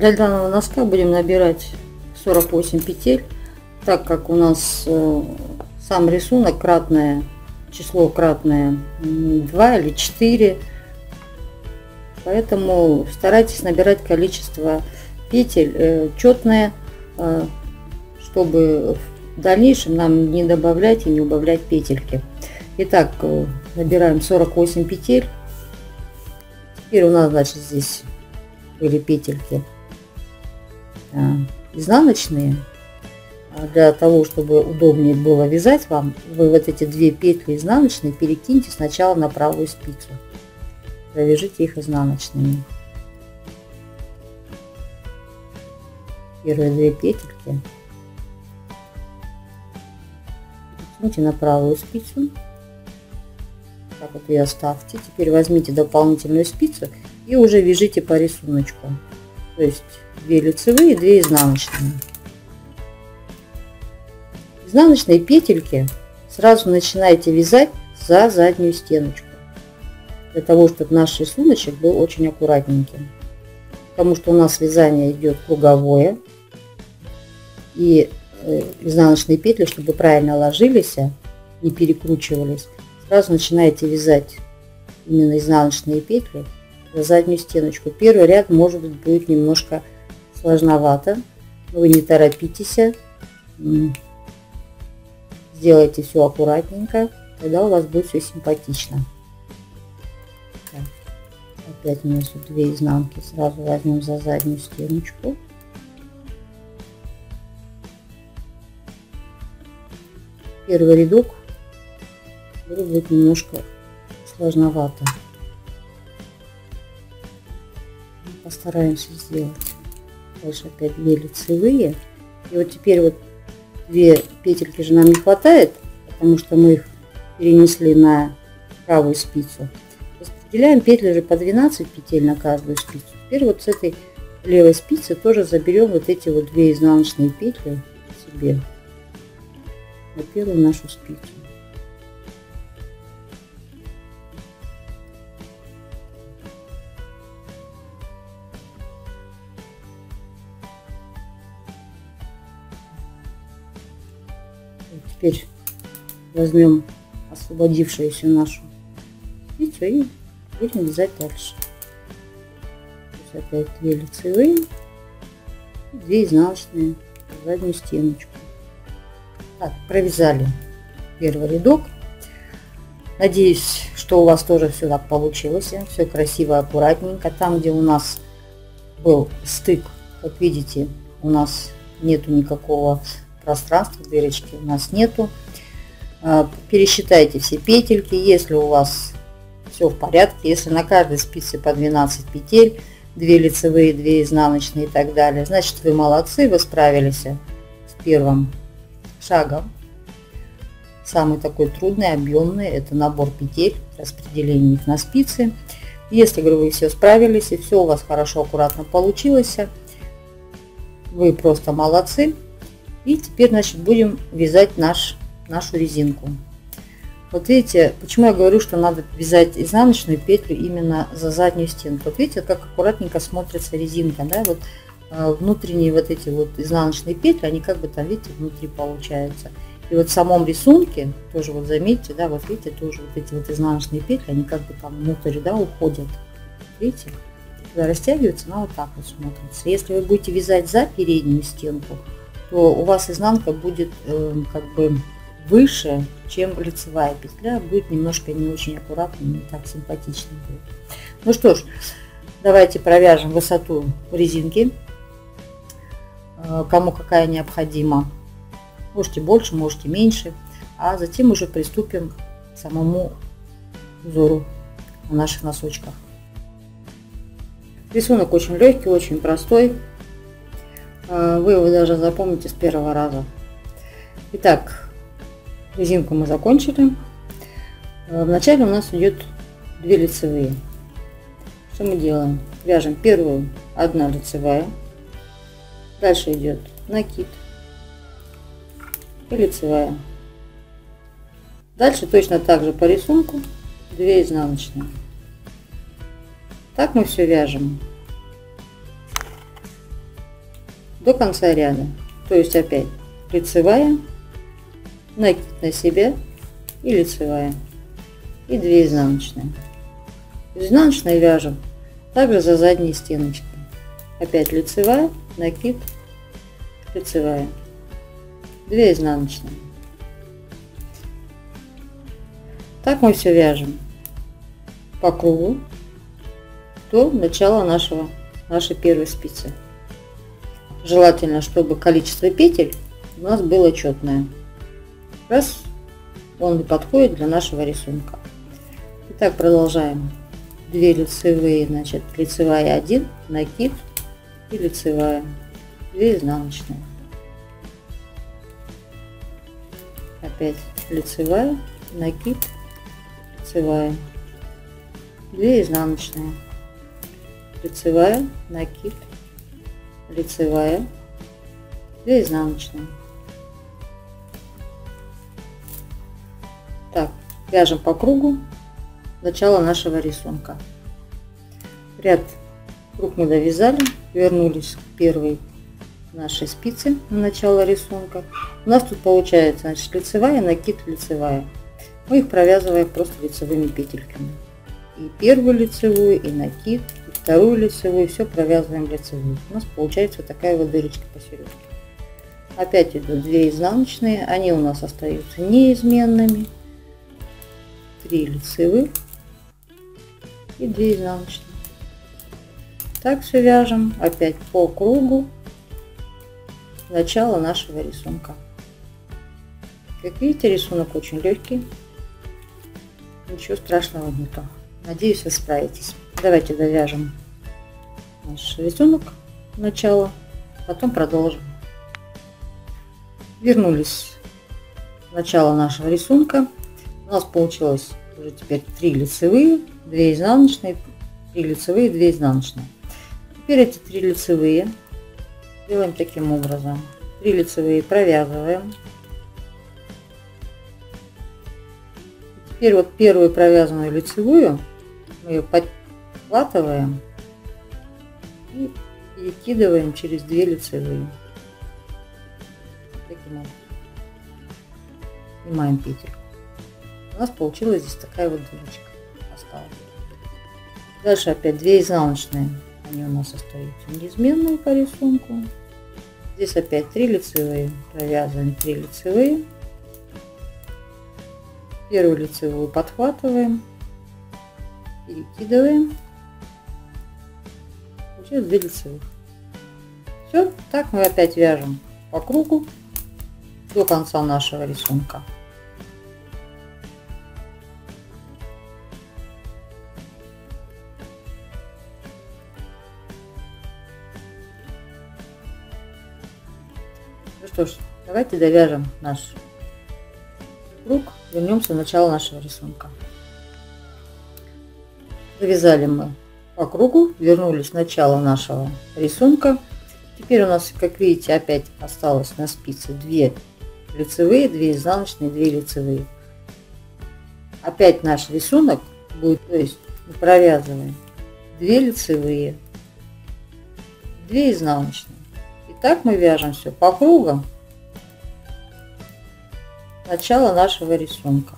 Для данного носка будем набирать 48 петель, так как у нас сам рисунок кратное, число кратное 2 или 4, поэтому старайтесь набирать количество петель четное, чтобы в дальнейшем нам не добавлять и не убавлять петельки. Итак, набираем 48 петель. Теперь у нас, значит, здесь были петельки изнаночные. Для того, чтобы удобнее было вязать вам, вы вот эти две петли изнаночные перекиньте сначала на правую спицу. Провяжите их изнаночными. Первые две петельки перекиньте на правую спицу. Так вот ее оставьте. Теперь возьмите дополнительную спицу и уже вяжите по рисунку. То есть 2 лицевые, 2 изнаночные. Изнаночные петельки сразу начинаете вязать за заднюю стеночку, для того, чтобы наш рисуночек был очень аккуратненьким. Потому что у нас вязание идет круговое, и изнаночные петли, чтобы правильно ложились, не перекручивались, сразу начинаете вязать именно изнаночные петли за заднюю стеночку. Первый ряд, может быть, будет немножко сложновато, но вы не торопитесь, сделайте все аккуратненько, тогда у вас будет все симпатично. Так, опять у нас 2 изнанки, сразу возьмем за заднюю стеночку. Первый рядок будет немножко сложновато. Постараемся сделать. Дальше опять 2 лицевые. И вот теперь вот 2 петельки же нам не хватает, потому что мы их перенесли на правую спицу. Распределяем петли же по 12 петель на каждую спицу. Теперь вот с этой левой спицы тоже заберем вот эти вот 2 изнаночные петли себе на первую нашу спицу. Теперь возьмем освободившуюся нашу спицу и будем вязать дальше. Здесь опять 2 лицевые, 2 изнаночные в заднюю стеночку. Так, провязали первый рядок. Надеюсь, что у вас тоже все так получилось, все красиво, аккуратненько. Там, где у нас был стык, как видите, у нас нету никакого пространства, дырочки у нас нету. Пересчитайте все петельки, если у вас все в порядке, если на каждой спице по 12 петель, 2 лицевые, 2 изнаночные и так далее, значит, вы молодцы, вы справились с первым шагом. Самый такой трудный, объемный, это набор петель, распределение их на спицы. Если, говорю, вы все справились и все у вас хорошо, аккуратно получилось, вы просто молодцы. И теперь, значит, будем вязать нашу резинку. Вот видите, почему я говорю, что надо вязать изнаночную петлю именно за заднюю стенку. Вот видите, как аккуратненько смотрится резинка, да, вот внутренние вот эти вот изнаночные петли, они как бы там, видите, внутри получаются. И вот в самом рисунке, тоже вот заметьте, да, вот видите, тоже вот эти вот изнаночные петли, они как бы там внутрь, да, уходят. Видите, когда растягиваются, она вот так вот смотрится. Если вы будете вязать за переднюю стенку, то у вас изнанка будет как бы выше, чем лицевая петля, будет немножко не очень аккуратно, не так симпатично будет. Ну что ж, давайте провяжем высоту резинки, кому какая необходима. Можете больше, можете меньше, а затем уже приступим к самому узору на наших носочках. Рисунок очень легкий, очень простой. Вы его даже запомните с первого раза. Итак, резинку мы закончили. Вначале у нас идет 2 лицевые. Что мы делаем? Вяжем первую 1 лицевая. Дальше идет накид и лицевая. Дальше точно так же по рисунку 2 изнаночные. Так мы все вяжем. до конца ряда. То есть опять лицевая, накид на себя и лицевая, и 2 изнаночные. Изнаночные вяжем также за задней стеночкой. Опять лицевая, накид, лицевая, 2 изнаночные. Так мы все вяжем по кругу до начала нашей первой спицы. Желательно, чтобы количество петель у нас было четное, раз он подходит для нашего рисунка. Итак, продолжаем. 2 лицевые, значит, лицевая 1, накид и лицевая, 2 изнаночные. Опять лицевая, накид, лицевая, 2 изнаночные, лицевая, накид, лицевая, 2 изнаночные. Так, вяжем по кругу начало нашего рисунка. Ряд круг мы довязали, вернулись к первой нашей спице на начало рисунка. У нас тут получается, значит, лицевая, накид, лицевая. Мы их провязываем просто лицевыми петельками. И первую лицевую, и накид, и вторую лицевую, все провязываем лицевую. У нас получается такая вот дырочка посередине. Опять идут 2 изнаночные, они у нас остаются неизменными. 3 лицевых и 2 изнаночные. Так все вяжем опять по кругу начало нашего рисунка. Как видите, рисунок очень легкий, ничего страшного нету. Надеюсь, вы справитесь. Давайте довяжем наш рисунок начало, потом продолжим. Вернулись в начало нашего рисунка. У нас получилось уже теперь 3 лицевые, 2 изнаночные, 3 лицевые, 2 изнаночные. Теперь эти 3 лицевые делаем таким образом. 3 лицевые провязываем. Теперь вот первую провязанную лицевую мы ее подхватываем и перекидываем через 2 лицевые. Таким образом. Снимаем петельку. У нас получилась здесь такая вот дырочка. Осталась. Дальше опять 2 изнаночные. Они у нас остаются неизменные по рисунку. Здесь опять 3 лицевые. Провязываем 3 лицевые. Первую лицевую подхватываем. Перекидываем. Получилось 2 лицевых. Все. Так мы опять вяжем по кругу до конца нашего рисунка. Ну что ж, давайте довяжем наш круг, вернемся в начало нашего рисунка. Довязали мы по кругу, вернулись в начало нашего рисунка. Теперь у нас, как видите, опять осталось на спице 2 лицевые, 2 изнаночные, 2 лицевые. Опять наш рисунок будет, то есть мы провязываем 2 лицевые, 2 изнаночные. И так мы вяжем все по кругу начала нашего рисунка.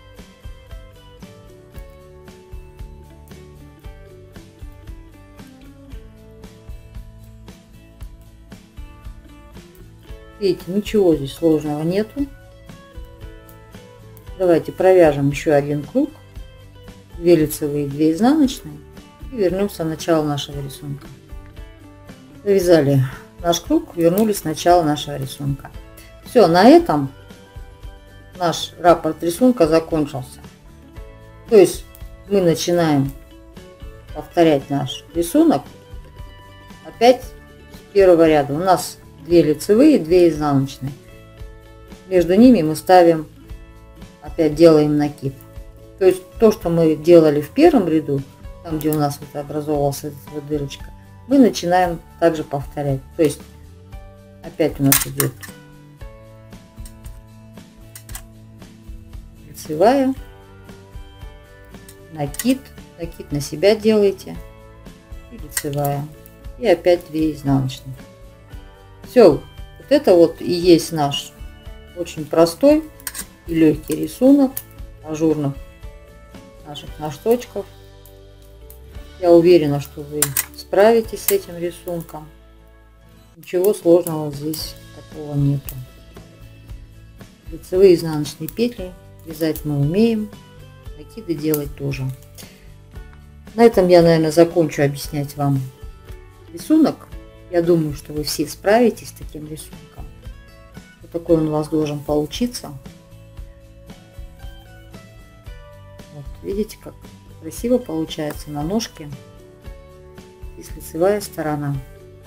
Видите, ничего здесь сложного нету. Давайте провяжем еще один круг, 2 лицевые, 2 изнаночные, и вернемся в начало нашего рисунка. Довязали наш круг, вернулись в начало нашего рисунка. Все, на этом наш раппорт рисунка закончился. То есть мы начинаем повторять наш рисунок опять с первого ряда. У нас 2 лицевые, 2 изнаночные. Между ними мы ставим, опять делаем накид. То есть то, что мы делали в первом ряду, там где у нас вот образовалась эта вот дырочка, мы начинаем также повторять. То есть опять у нас идет лицевая, накид на себя делаете, и лицевая, и опять 2 изнаночные. Все, вот это вот и есть наш очень простой и легкий рисунок ажурных наших носочков. Я уверена, что вы справитесь с этим рисунком. Ничего сложного здесь такого нету. Лицевые и изнаночные петли вязать мы умеем, накиды делать тоже. На этом я, наверное, закончу объяснять вам рисунок. Я думаю, что вы все справитесь с таким рисунком. Вот такой он у вас должен получиться. Вот, видите, как красиво получается на ножке. Здесь лицевая сторона.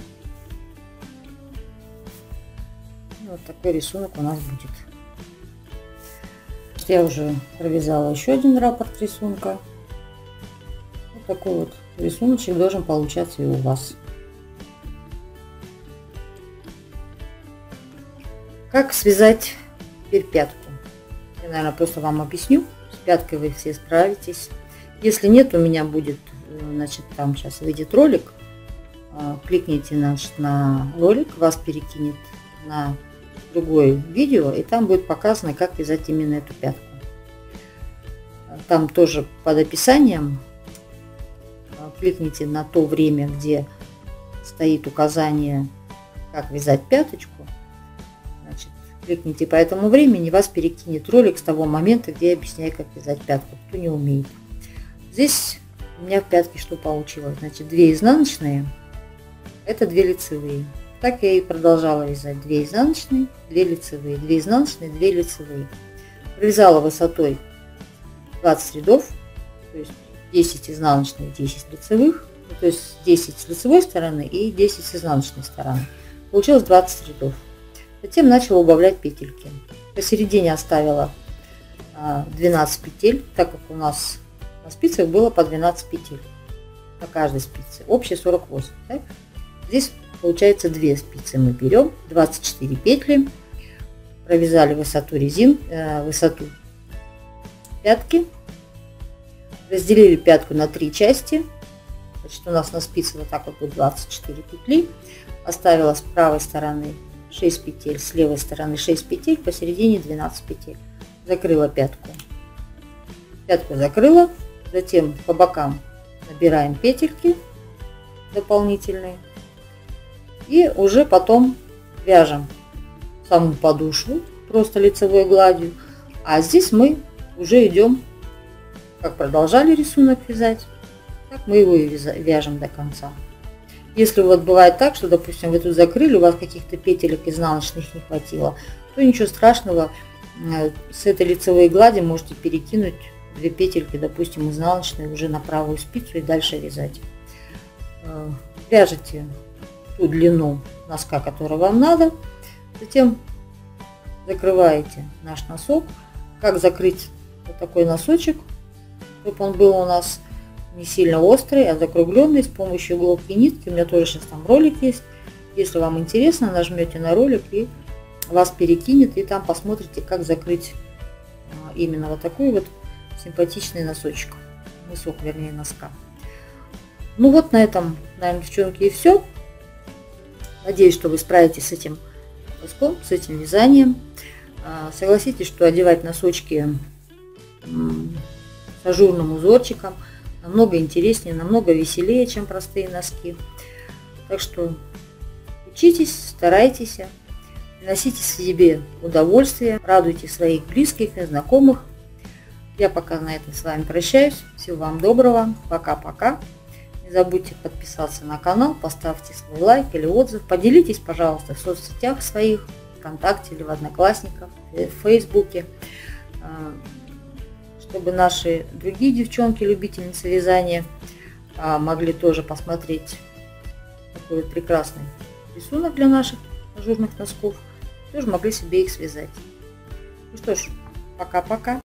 И вот такой рисунок у нас будет. Я уже провязала еще один раппорт рисунка. Вот такой вот рисуночек должен получаться и у вас. Как связать теперь пятку? Я, наверное, просто вам объясню. С пяткой вы все справитесь. Если нет, у меня будет, значит, там сейчас выйдет ролик. Кликните на ролик, вас перекинет на другое видео, и там будет показано, как вязать именно эту пятку. Там тоже под описанием кликните на то время, где стоит указание, как вязать пяточку. Значит, кликните по этому времени, вас перекинет ролик с того момента, где я объясняю, как вязать пятку, кто не умеет. Здесь у меня в пятке что получилось? Значит, 2 изнаночные, это 2 лицевые. Так я и продолжала вязать 2 изнаночные, 2 лицевые, 2 изнаночные, 2 лицевые. Провязала высотой 20 рядов, то есть 10 изнаночных, 10 лицевых, то есть 10 с лицевой стороны и 10 с изнаночной стороны. Получилось 20 рядов. Затем начала убавлять петельки. Посередине оставила 12 петель, так как у нас на спицах было по 12 петель на каждой спице. Общие 48. Так? Здесь получается 2 спицы мы берем, 24 петли, провязали высоту высоту пятки, разделили пятку на 3 части. Значит, у нас на спице вот так вот будет 24 петли. Оставила с правой стороны 6 петель, с левой стороны 6 петель, посередине 12 петель. Закрыла пятку. Пятку закрыла, затем по бокам набираем петельки дополнительные. И уже потом вяжем саму подошву просто лицевой гладью. А здесь мы уже идем, как продолжали рисунок вязать, так мы его и вяжем до конца. Если вот бывает так, что, допустим, вы тут закрыли, у вас каких-то петелек изнаночных не хватило, то ничего страшного, с этой лицевой глади можете перекинуть 2 петельки, допустим, изнаночные уже на правую спицу и дальше вязать. Вяжете ту длину носка, которую вам надо, затем закрываете наш носок. Как закрыть вот такой носочек, чтобы он был у нас не сильно острый, а закругленный с помощью иголки и нитки. У меня тоже сейчас там ролик есть. Если вам интересно, нажмете на ролик и вас перекинет, и там посмотрите, как закрыть именно вот такой вот симпатичный носочек, носок, вернее, носка. Ну вот на этом, наверное, девчонки, и все. Надеюсь, что вы справитесь с этим носком, с этим вязанием. Согласитесь, что одевать носочки с ажурным узорчиком намного интереснее, намного веселее, чем простые носки. Так что учитесь, старайтесь, приносите себе удовольствие, радуйте своих близких и знакомых. Я пока на этом с вами прощаюсь. Всего вам доброго. Пока-пока. Не забудьте подписаться на канал, поставьте свой лайк или отзыв. Поделитесь, пожалуйста, в соцсетях своих, ВКонтакте или в Одноклассниках, в Фейсбуке, чтобы наши другие девчонки, любительницы вязания, могли тоже посмотреть такой вот прекрасный рисунок для наших ажурных носков, тоже могли себе их связать. Ну что ж, пока-пока.